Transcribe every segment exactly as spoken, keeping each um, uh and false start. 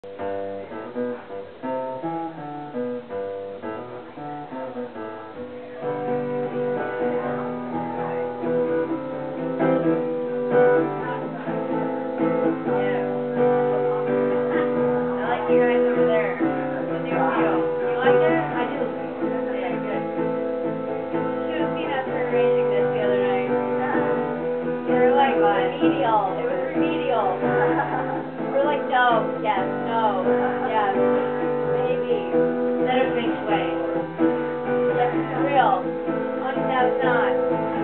Remedial. It was remedial. We're like, no, yes, no, yes, maybe. That is feng shui. Yes, it's real. Oh, no, it's not.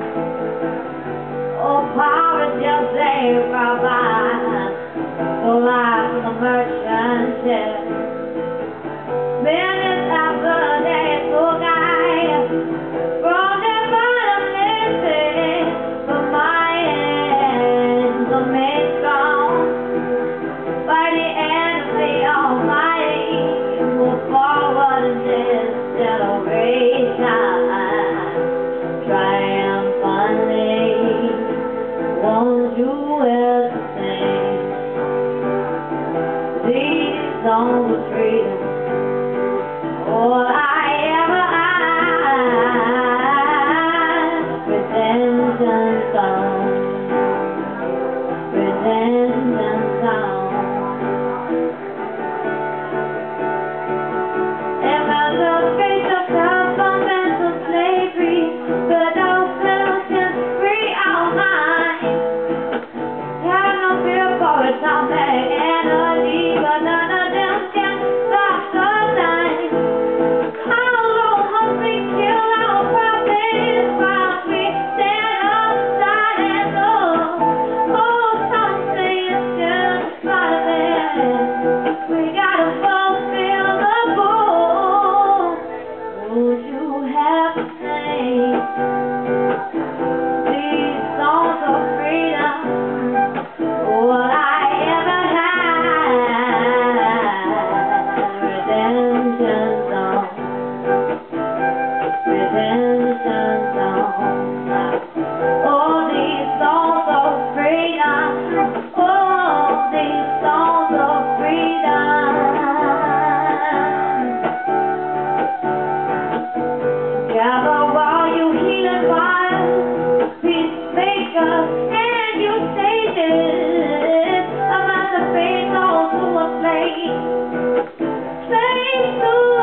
Oh, power just ain't provide for life with a merchant ship. Minutes after they took I from the bottomless pit, but my hands are made strong by the hand of the Almighty. Move forward in this generation triumphantly. Won't you entertain these songs of freedom? All I ever ask, redemption song, redemption song. Emancipation from mental slavery, but those solutions free our minds. Have no fear for atomic energy, but none of them can stop the time. How long must we kill our prophets while we stand outside and look? Oh, some say it's just part of it. We gotta fulfill the book. Would you have to sing these songs of freedom? What I ever had, redemption song, redemption song. All these songs of freedom, all these songs of freedom. Gather all you healing fires, peacemakers, and you sages, emancipate those who are slaves, slaves to